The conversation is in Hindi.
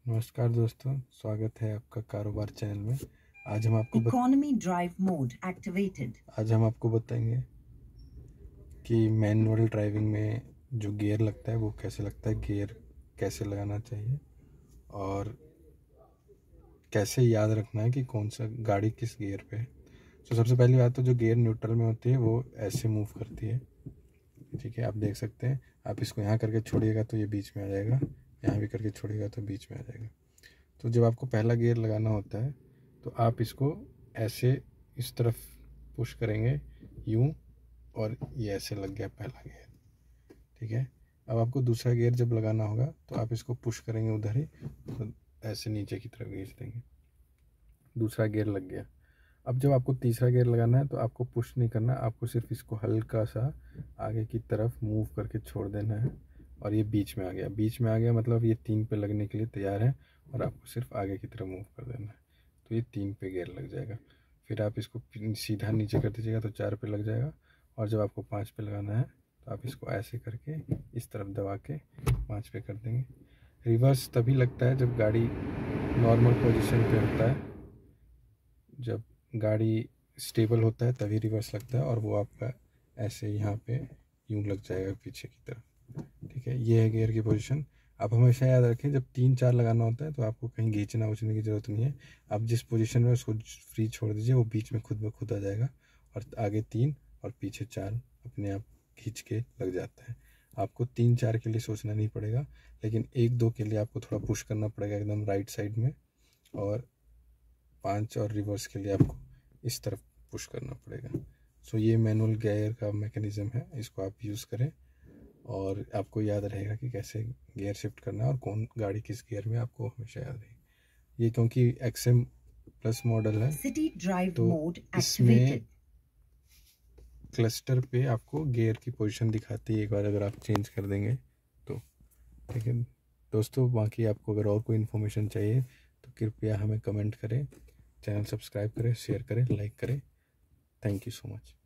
नमस्कार दोस्तों, स्वागत है आपका कारोबार चैनल में। आज हम आपको इकोनॉमी ड्राइव मोड एक्टिवेटेड। आज हम आपको बताएंगे कि मैनुअल ड्राइविंग में जो गियर लगता है वो कैसे लगता है, गियर कैसे लगाना चाहिए और कैसे याद रखना है कि कौन सा गाड़ी किस गियर पे है। तो सबसे पहली बात, तो जो गियर न्यूट्रल में होती है वो ऐसे मूव करती है, ठीक है। आप देख सकते हैं, आप इसको यहाँ करके छोड़िएगा तो ये बीच में आ जाएगा, यहाँ भी करके छोड़िएगा तो बीच में आ जाएगा। तो जब आपको पहला गियर लगाना होता है तो आप इसको ऐसे इस तरफ पुश करेंगे यूं, और ये ऐसे लग गया पहला गियर, ठीक है। अब आपको दूसरा गियर जब लगाना होगा तो आप इसको पुश करेंगे उधर ही, तो ऐसे नीचे की तरफ खींच देंगे, दूसरा गियर लग गया। अब जब आपको तीसरा गियर लगाना है तो आपको पुश नहीं करना, आपको सिर्फ इसको हल्का सा आगे की तरफ मूव करके छोड़ देना है, और ये बीच में आ गया। बीच में आ गया मतलब ये 3 पे लगने के लिए तैयार है, और आपको सिर्फ आगे की तरफ मूव कर देना है, तो ये 3 पे गियर लग जाएगा। फिर आप इसको सीधा नीचे कर दीजिएगा तो 4 पे लग जाएगा, और जब आपको 5 पे लगाना है तो आप इसको ऐसे करके इस तरफ दबा के 5 पे कर देंगे। रिवर्स तभी लगता है जब गाड़ी नॉर्मल पोजीशन पे होता है, जब गाड़ी स्टेबल होता है तभी रिवर्स लगता है, और वो आपका ऐसे यहाँ पे यूं लग जाएगा पीछे की तरफ, ठीक है। ये है गियर की पोजीशन। आप हमेशा याद रखें, जब 3-4 लगाना होता है तो आपको कहीं खींचना उछने की ज़रूरत नहीं है। आप जिस पोजीशन में उसको फ्री छोड़ दीजिए, वो बीच में खुद ब खुद आ जाएगा, और आगे 3 और पीछे 4 अपने आप खींच के लग जाता है। आपको 3-4 के लिए सोचना नहीं पड़ेगा, लेकिन 1-2 के लिए आपको थोड़ा पुश करना पड़ेगा एकदम राइट साइड में, और 5 और रिवर्स के लिए आपको इस तरफ पुश करना पड़ेगा। सो ये मैनुअल गियर का मैकेनिज़्म है, इसको आप यूज़ करें और आपको याद रहेगा कि कैसे गियर शिफ्ट करना है और कौन गाड़ी किस गियर में, आपको हमेशा याद रहेगी। ये क्योंकि XM प्लस मॉडल है सिटी ड्राइव तो मोड इसमें क्लस्टर पे आपको गियर की पोजीशन दिखाती है, एक बार अगर आप चेंज कर देंगे तो, ठीक है दोस्तों। बाकी आपको अगर और कोई इन्फॉर्मेशन चाहिए तो कृपया हमें कमेंट करें, चैनल सब्सक्राइब करें, शेयर करें, लाइक करें। Thank you so much.